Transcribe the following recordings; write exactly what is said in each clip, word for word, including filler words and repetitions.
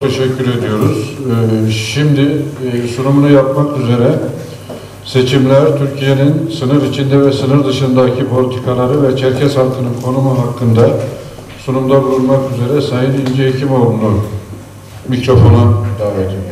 Teşekkür ediyoruz. Ee, şimdi e, sunumunu yapmak üzere seçimler, Türkiye'nin sınır içinde ve sınır dışındaki politikaları ve Çerkes halkının konumu hakkında sunumda bulunmak üzere Sayın İnce Hekimoğlu'nu mikrofona davet ediyorum.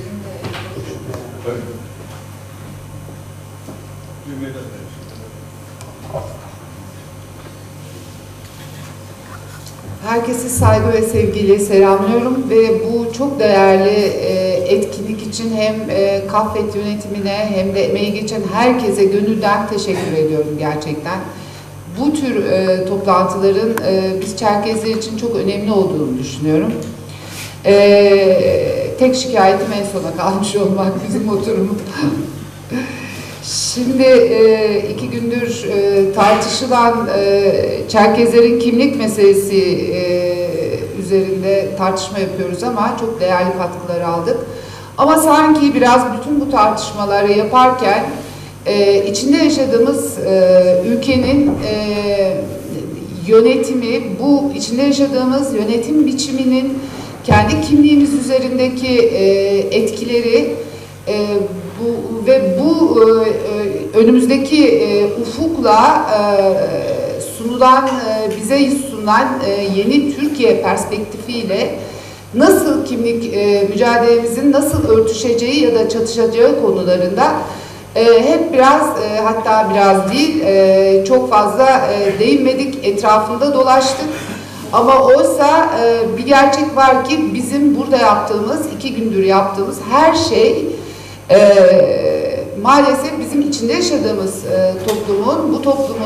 Herkese saygı ve sevgiyle selamlıyorum ve bu çok değerli e, etkinlik için hem e, Kafet yönetimine hem de emeği geçen herkese gönülden teşekkür ediyorum gerçekten. Bu tür e, toplantıların e, biz Çerkezler için çok önemli olduğunu düşünüyorum. E, tek şikayetim en sona kalmış olmak bizim oturumumuz. Şimdi e, iki gündür e, tartışılan e, Çerkezlerin kimlik meselesi e, üzerinde tartışma yapıyoruz ama çok değerli katkılar aldık. Ama sanki biraz bütün bu tartışmaları yaparken e, içinde yaşadığımız e, ülkenin e, yönetimi, bu içinde yaşadığımız yönetim biçiminin kendi kimliğimiz üzerindeki e, etkileri e, Bu, ve bu e, önümüzdeki e, ufukla e, sunulan, e, bize sunulan e, yeni Türkiye perspektifiyle nasıl kimlik e, mücadelemizin nasıl örtüşeceği ya da çatışacağı konularında e, hep biraz e, hatta biraz değil e, çok fazla e, değinmedik, etrafında dolaştık. Ama oysa e, bir gerçek var ki bizim burada yaptığımız, iki gündür yaptığımız her şey Ee, maalesef bizim içinde yaşadığımız e, toplumun, bu toplumu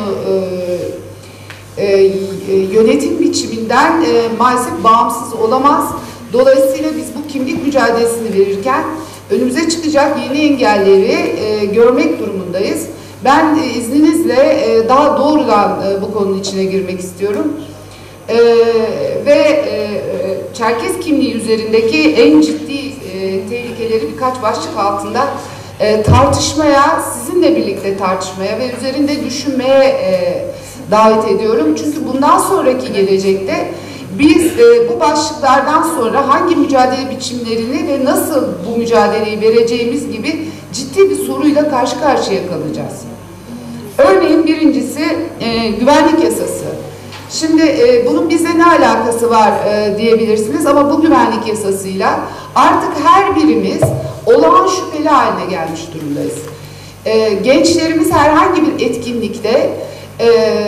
e, e, yönetim biçiminden e, maalesef bağımsız olamaz. Dolayısıyla biz bu kimlik mücadelesini verirken önümüze çıkacak yeni engelleri e, görmek durumundayız. Ben e, izninizle e, daha doğrudan e, bu konunun içine girmek istiyorum. E, ve e, Çerkez kimliği üzerindeki en ciddi e, tehlikeleri birkaç başlık altında e, tartışmaya, sizinle birlikte tartışmaya ve üzerinde düşünmeye e, davet ediyorum. Çünkü bundan sonraki gelecekte biz e, bu başlıklardan sonra hangi mücadele biçimlerini ve nasıl bu mücadeleyi vereceğimiz gibi ciddi bir soruyla karşı karşıya kalacağız. Örneğin birincisi e, güvenlik yasası. Şimdi e, bunun bize ne alakası var e, diyebilirsiniz ama bu güvenlik yasasıyla artık her birimiz olağan şüpheli haline gelmiş durumdayız. E, gençlerimiz herhangi bir etkinlikte e,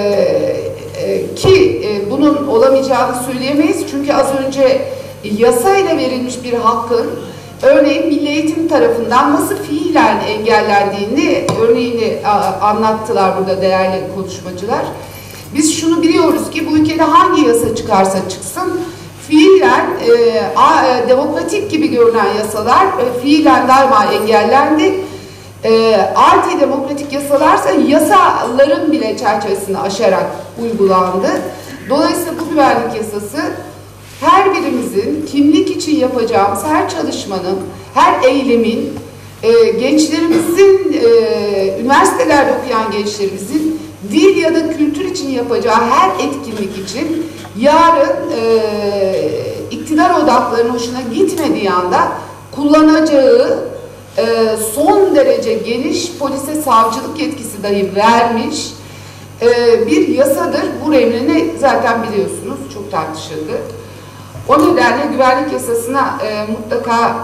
e, ki e, bunun olamayacağını söyleyemeyiz çünkü az önce yasayla verilmiş bir hakkın örneğin Milli Eğitim tarafından nasıl fiilen engellendiğini örneğini a, anlattılar burada değerli konuşmacılar. Biz şunu biliyoruz ki bu ülkede hangi yasa çıkarsa çıksın fiilen e, a, e, demokratik gibi görünen yasalar e, fiilen daima engellendi. E, anti-demokratik yasalarsa yasaların bile çerçevesini aşarak uygulandı. Dolayısıyla bu güvenlik yasası her birimizin kimlik için yapacağımız her çalışmanın, her eylemin, e, gençlerimizin, e, üniversitelerde okuyan gençlerimizin dil ya da kültür için yapacağı her etkinlik için yarın e, iktidar odaklarının hoşuna gitmediği anda kullanacağı e, son derece geniş polise savcılık yetkisi dahi vermiş e, bir yasadır. Bu emrini zaten biliyorsunuz çok tartışıldı. O nedenle güvenlik yasasına e, mutlaka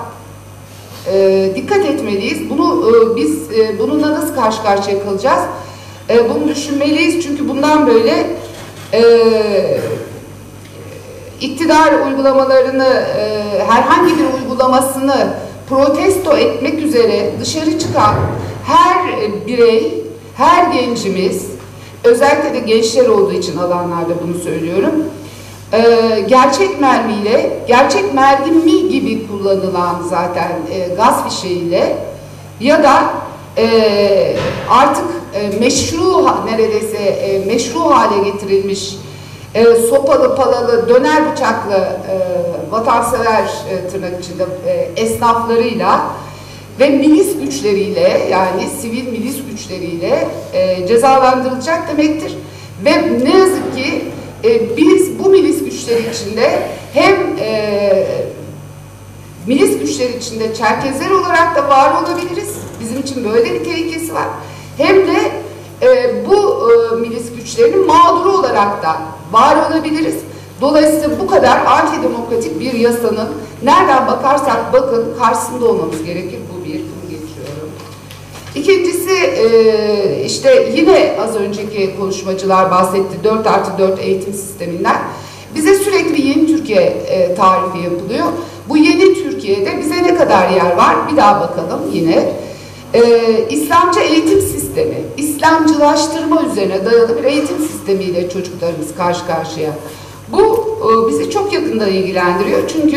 e, dikkat etmeliyiz. Bunu e, biz e, bununla nasıl karşı karşıya kalacağız? E, bunu düşünmeliyiz çünkü bundan böyle e, iktidar uygulamalarını, e, herhangi bir uygulamasını protesto etmek üzere dışarı çıkan her birey, her gencimiz, özellikle de gençler olduğu için alanlarda bunu söylüyorum, e, gerçek mermiyle, gerçek mermi gibi kullanılan zaten e, gaz fişeğiyle ya da e, artık e, meşru, neredeyse e, meşru hale getirilmiş e, sopalı, palalı, döner bıçaklı e, vatansever e, tırnak içinde e, esnaflarıyla ve milis güçleriyle, yani sivil milis güçleriyle e, cezalandırılacak demektir. Ve ne yazık ki e, biz bu milis güçleri içinde hem e, Milis güçler içinde Çerkezler olarak da var olabiliriz. Bizim için böyle bir tehlikesi var. Hem de e, bu e, milis güçlerinin mağduru olarak da var olabiliriz. Dolayısıyla bu kadar antidemokratik bir yasanın nereden bakarsak bakın karşısında olmamız gerekir. Bu bir, bunu geçiyorum. İkincisi e, işte yine az önceki konuşmacılar bahsetti dört artı dört eğitim sisteminden. Bize sürekli yeni Türkiye e, tarifi yapılıyor. Bu yeni Türkiye'de bize ne kadar yer var? Bir daha bakalım yine. Ee, İslamcı eğitim sistemi, İslamcılaştırma üzerine dayalı bir eğitim sistemiyle çocuklarımız karşı karşıya. Bu e, bizi çok yakından ilgilendiriyor çünkü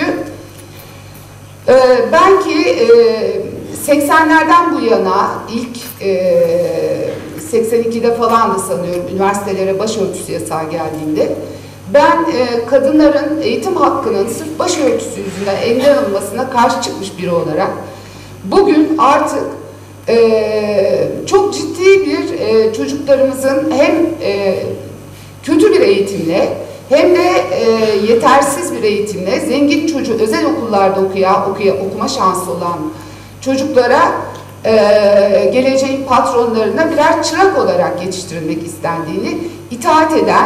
e, ben ki e, seksenlerden bu yana ilk e, seksen ikide falan da sanıyorum üniversitelere başörtüsü yasağı geldiğinde ben e, kadınların eğitim hakkının sırf başörtüsü yüzünden elinden alınmasına karşı çıkmış biri olarak bugün artık e, çok ciddi bir e, çocuklarımızın hem e, kötü bir eğitimle hem de e, yetersiz bir eğitimle zengin çocuğu özel okullarda okuya, okuya okuma şansı olan çocuklara e, geleceğin patronlarına birer çırak olarak yetiştirilmek istendiğini itaat eden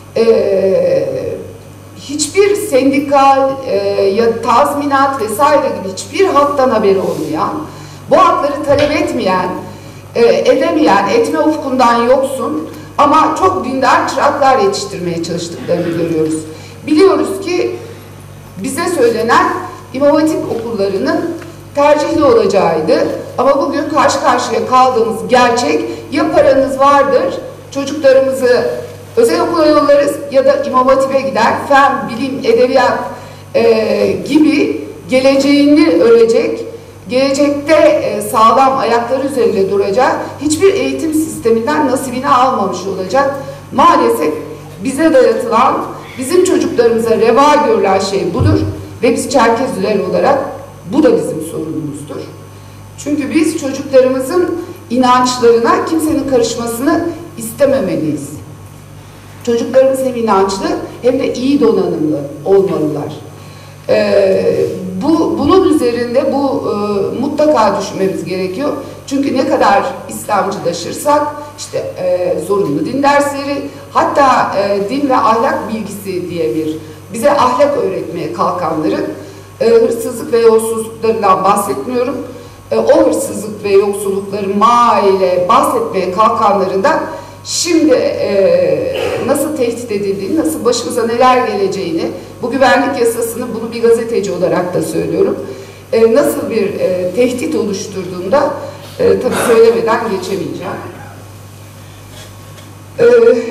Ee, hiçbir sendikal e, ya tazminat vesaire gibi hiçbir haktan haberi olmayan, bu hakları talep etmeyen, e, edemeyen, etme ufkundan yoksun ama çok dindar çıraklar yetiştirmeye çalıştıklarını görüyoruz. Biliyoruz ki bize söylenen İmam Hatip okullarının tercihli olacağıydı ama bugün karşı karşıya kaldığımız gerçek ya paranız vardır, çocuklarımızı özel okula yollarız ya da İmam Hatip'e gider, fen, bilim, edebiyat e, gibi geleceğini örecek, gelecekte e, sağlam ayakları üzerinde duracak hiçbir eğitim sisteminden nasibini almamış olacak. Maalesef bize dayatılan, bizim çocuklarımıza reva görülen şey budur ve biz Çerkezliler olarak bu da bizim sorunumuzdur. Çünkü biz çocuklarımızın inançlarına kimsenin karışmasını istememeliyiz. Çocuklarımız hem inançlı hem de iyi donanımlı olmalılar. Ee, bu, bunun üzerinde bu e, mutlaka düşünmemiz gerekiyor. Çünkü ne kadar İslamcılaşırsak işte e, zorunlu din dersleri, hatta e, din ve ahlak bilgisi diye bir bize ahlak öğretmeye kalkanların e, hırsızlık ve yolsuzluklarından bahsetmiyorum. E, o hırsızlık ve yoksullukları maile bahsetmeye kalkanlarından şimdi e, nasıl tehdit edildiğini, nasıl başımıza neler geleceğini, bu güvenlik yasasını, bunu bir gazeteci olarak da söylüyorum, e, nasıl bir e, tehdit oluşturduğunda e, tabii söylemeden geçemeyeceğim. E,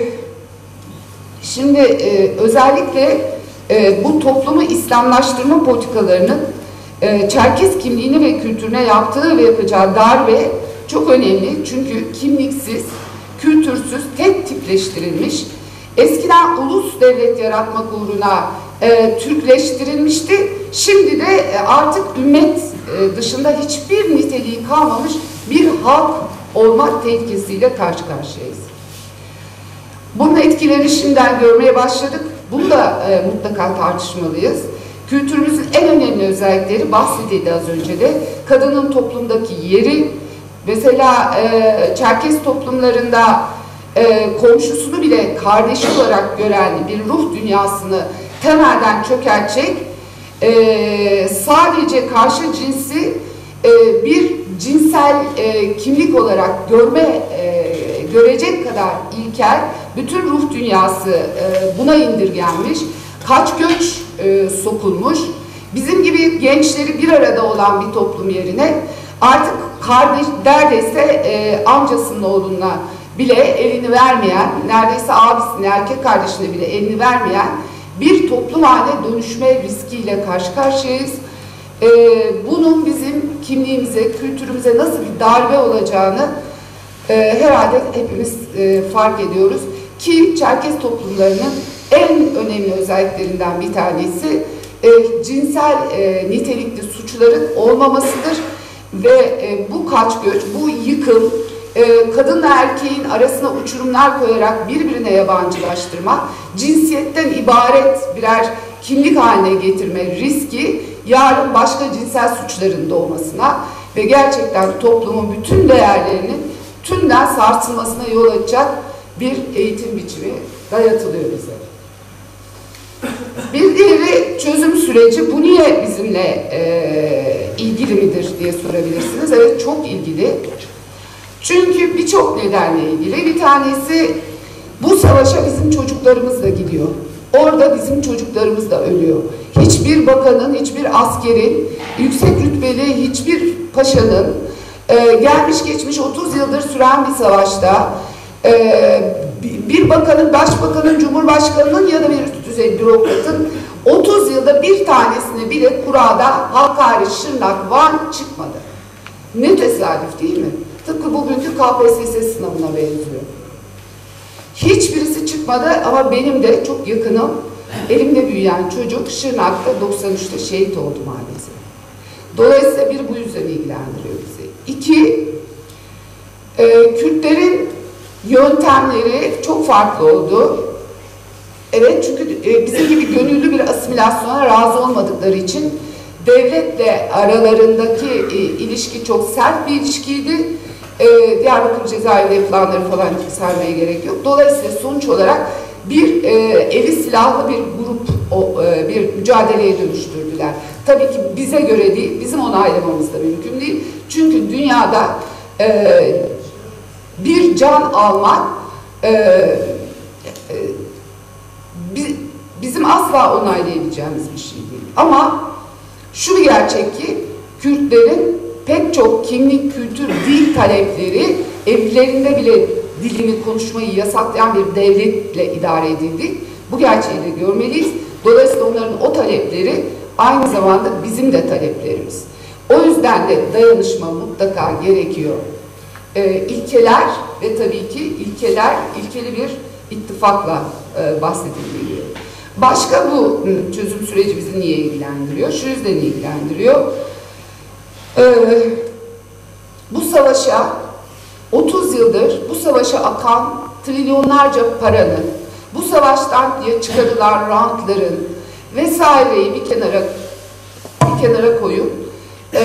şimdi e, özellikle e, bu toplumu İslamlaştırma politikalarının e, Çerkez kimliğini ve kültürüne yaptığı ve yapacağı darbe çok önemli. Çünkü kimliksiz, kültürsüz, tek tipleştirilmiş, eskiden ulus devlet yaratmak uğruna e, Türkleştirilmişti. Şimdi de e, artık ümmet e, dışında hiçbir niteliği kalmamış bir halk olmak tehlikesiyle karşı karşıyayız. Bunun etkilerini şimdiden görmeye başladık. Bunu da e, mutlaka tartışmalıyız. Kültürümüzün en önemli özellikleri bahsedildi az önce de. Kadının toplumdaki yeri, mesela e, Çerkez toplumlarında e, komşusunu bile kardeşi olarak gören bir ruh dünyasını temelden çökertecek, e, sadece karşı cinsi e, bir cinsel e, kimlik olarak görme e, görecek kadar ilkel, bütün ruh dünyası e, buna indirgenmiş, kaç göç e, sokulmuş, bizim gibi gençleri bir arada olan bir toplum yerine artık kardeş, neredeyse e, amcasının oğluna bile elini vermeyen, neredeyse abisine, erkek kardeşine bile elini vermeyen bir toplum haline dönüşme riskiyle karşı karşıyayız. E, bunun bizim kimliğimize, kültürümüze nasıl bir darbe olacağını e, herhalde hepimiz e, fark ediyoruz. Ki Çerkez toplumlarının en önemli özelliklerinden bir tanesi e, cinsel e, nitelikli suçların olmamasıdır. Ve e, bu kaç göç, bu yıkım, e, kadınla erkeğin arasına uçurumlar koyarak birbirine yabancılaştırma, cinsiyetten ibaret birer kimlik haline getirme riski yarın başka cinsel suçların doğmasına ve gerçekten toplumun bütün değerlerinin tümden sarsılmasına yol açacak bir eğitim biçimi dayatılıyor bize. Bir diğeri çözüm süreci. Bu niye bizimle e, ilgili midir diye sorabilirsiniz. Evet, çok ilgili. Çünkü birçok nedenle ilgili. Bir tanesi, bu savaşa bizim çocuklarımız da gidiyor. Orada bizim çocuklarımız da ölüyor. Hiçbir bakanın, hiçbir askerin, yüksek rütbeli hiçbir paşanın e, gelmiş geçmiş otuz yıldır süren bir savaşta e, bir bakanın, başbakanın, cumhurbaşkanının ya da bir üst düzey bürokratın otuz yılda bir tanesine bile kurada Hakkari, Şırnak, Van çıkmadı. Ne tesadüf değil mi? Tıpkı bugünkü K P S S sınavına benziyor. Hiçbirisi çıkmadı ama benim de çok yakınım, elimde büyüyen çocuk Şırnak'ta doksan üçte şehit oldu maalesef. Dolayısıyla bir, bu yüzden ilgilendiriyor bizi. İki, e, Kürtlerin yöntemleri çok farklı oldu. Evet, çünkü e, bizim gibi gönüllü bir asimilasyona razı olmadıkları için devletle aralarındaki e, ilişki çok sert bir ilişkiydi. E, Diyarbakır Cezayir'de yapılanları falan saymaya gerek yok. Dolayısıyla sonuç olarak bir e, eli silahlı bir grup, o, e, bir mücadeleye dönüştürdüler. Tabii ki bize göre değil, bizim onaylamamız da mümkün değil. Çünkü dünyada e, bir can almak e, e, bizim asla onaylayabileceğimiz bir şey değil. Ama şu bir gerçek ki Kürtlerin pek çok kimlik, kültür, dil talepleri evlerinde bile dilini konuşmayı yasaklayan bir devletle idare edildi. Bu gerçeği de görmeliyiz. Dolayısıyla onların o talepleri aynı zamanda bizim de taleplerimiz. O yüzden de dayanışma mutlaka gerekiyor. Ee, ilkeler ve tabii ki ilkeler, ilkeli bir ittifakla e, bahsediliyor. Başka bu çözüm süreci bizi niye ilgilendiriyor? Şu yüzden ilgilendiriyor. Ee, bu savaşa otuz yıldır bu savaşa akan trilyonlarca paranın, bu savaştan çıkarılan rantların vesaireyi bir kenara bir kenara koyup e,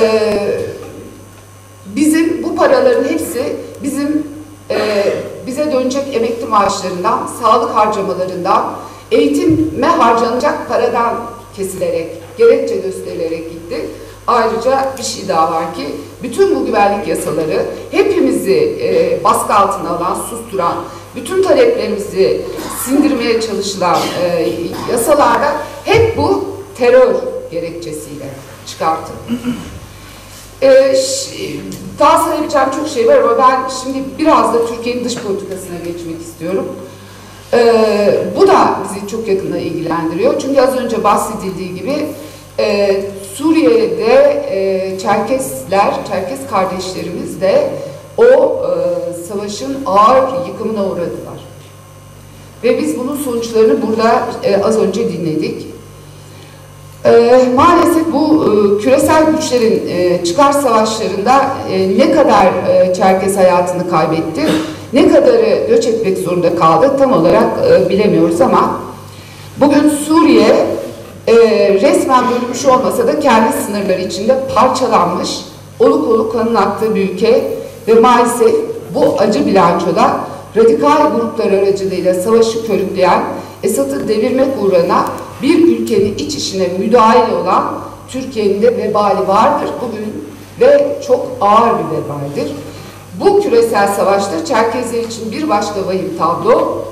bizim bu paraların hepsi bizim e, bize dönecek emekli maaşlarından, sağlık harcamalarından, eğitime harcanacak paradan kesilerek, gerekçe gösterilerek gitti. Ayrıca bir şey daha var ki, bütün bu güvenlik yasaları hepimizi e, baskı altına alan, susturan, bütün taleplerimizi sindirmeye çalışılan e, yasalarda hep bu terör gerekçesiyle çıkartıldı. Ee, daha sayabileceğim çok şey var ama ben şimdi biraz da Türkiye'nin dış politikasına geçmek istiyorum. Ee, bu da bizi çok yakından ilgilendiriyor. Çünkü az önce bahsedildiği gibi e, Suriye'de e, Çerkesler, Çerkes kardeşlerimiz de o e, savaşın ağır yıkımına uğradılar. Ve biz bunun sonuçlarını burada e, az önce dinledik. E, maalesef bu e, küresel güçlerin e, çıkar savaşlarında e, ne kadar e, Çerkes hayatını kaybetti, ne kadarı göç etmek zorunda kaldı tam olarak e, bilemiyoruz ama bugün Suriye e, resmen bölünmüş olmasa da kendi sınırları içinde parçalanmış, oluk oluk kanın aktığı bir ülke ve maalesef bu acı bilançoda radikal gruplar aracılığıyla savaşı körükleyen, Esad'ı devirmek uğruna bir ülkenin iç işine müdahil olan Türkiye'nin de vebali vardır bugün ve çok ağır bir vebaldir. Bu küresel savaşta Çerkezler için bir başka vahim tablo.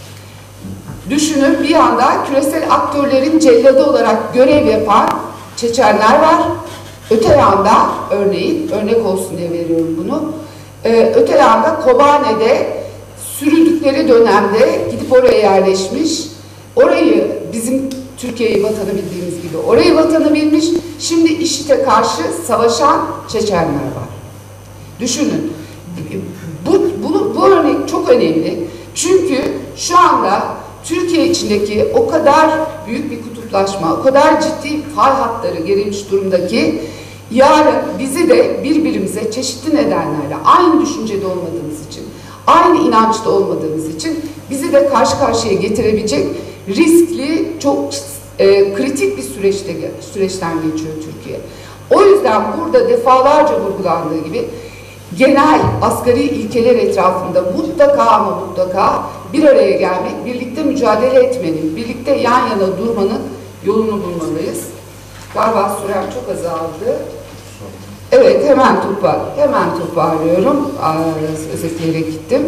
Düşünün, bir yanda küresel aktörlerin celladı olarak görev yapan Çeçenler var. Öte yanda, örneğin, örnek olsun diye veriyorum bunu, ee, öte yanda Kobane'de sürüldükleri dönemde gidip oraya yerleşmiş, orayı bizim Türkiye'yi vatanı bildiğimiz gibi orayı vatanı bilmiş, şimdi IŞİD'e karşı savaşan Çeçenler var. Düşünün, bu, bunu, bu örnek çok önemli. Çünkü şu anda Türkiye içindeki o kadar büyük bir kutuplaşma, o kadar ciddi fay hatları gerilmiş durumda ki yarın bizi de birbirimize çeşitli nedenlerle aynı düşüncede olmadığımız için, aynı inançta olmadığımız için bizi de karşı karşıya getirebilecek riskli, çok e, kritik bir süreçte süreçten geçiyor Türkiye. O yüzden burada defalarca vurgulandığı gibi genel asgari ilkeler etrafında mutlaka ama mutlaka bir araya gelmek, birlikte mücadele etmenin, birlikte yan yana durmanın yolunu bulmalıyız. Galiba sürem çok azaldı. Evet, hemen topar, hemen toparlıyorum. Özetleyerek gittim.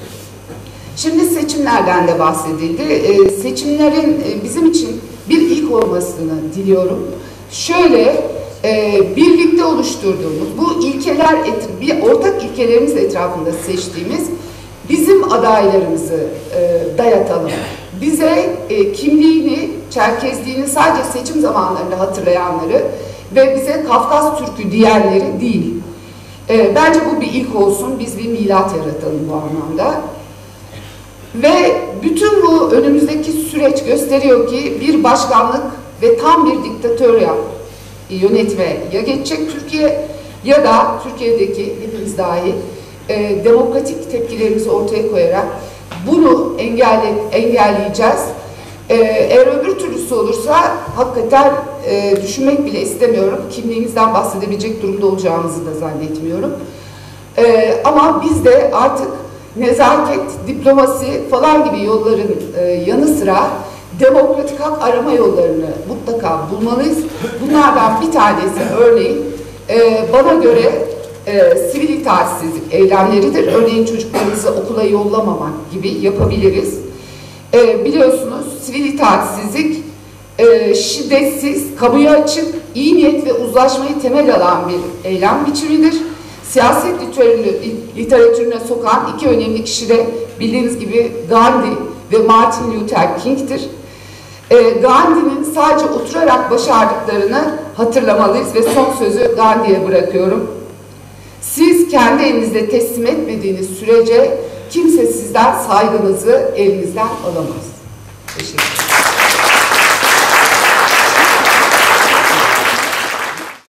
Şimdi seçimlerden de bahsedildi. Ee, seçimlerin bizim için bir ilk olmasını diliyorum. Şöyle, e, birlikte oluşturduğumuz bu ilkeler, bir ortak ilkelerimiz etrafında seçtiğimiz bizim adaylarımızı e, dayatalım. Bize e, kimliğini, Çerkezliğini sadece seçim zamanlarında hatırlayanları ve bize Kafkas Türk'ü diyenleri değil. E, bence bu bir ilk olsun. Biz bir milat yaratalım bu anlamda. Ve bütün bu önümüzdeki süreç gösteriyor ki bir başkanlık ve tam bir diktatörya yönetme ya geçecek Türkiye ya da Türkiye'deki hepimiz dahil e, demokratik tepkilerimizi ortaya koyarak bunu engelle, engelleyeceğiz. E, eğer öbür türlüsü olursa hakikaten e, düşünmek bile istemiyorum. Kimliğimizden bahsedebilecek durumda olacağımızı da zannetmiyorum. E, ama biz de artık nezaket, diplomasi falan gibi yolların e, yanı sıra demokratik hak arama yollarını mutlaka bulmalıyız. Bunlardan bir tanesi örneğin e, bana göre e, sivil itaatsizlik eylemleridir. Örneğin çocuklarımızı okula yollamamak gibi yapabiliriz. E, biliyorsunuz sivil itaatsizlik e, şiddetsiz, kamuya açık, iyi niyet ve uzlaşmayı temel alan bir eylem biçimidir. Siyaset literatürüne sokan iki önemli kişi de bildiğiniz gibi Gandhi ve Martin Luther King'tir. E, Gandhi'nin sadece oturarak başardıklarını hatırlamalıyız ve son sözü Gandhi'ye bırakıyorum. Siz kendi elinizde teslim etmediğiniz sürece kimse sizden saygınızı elinizden alamaz. Teşekkür ederim.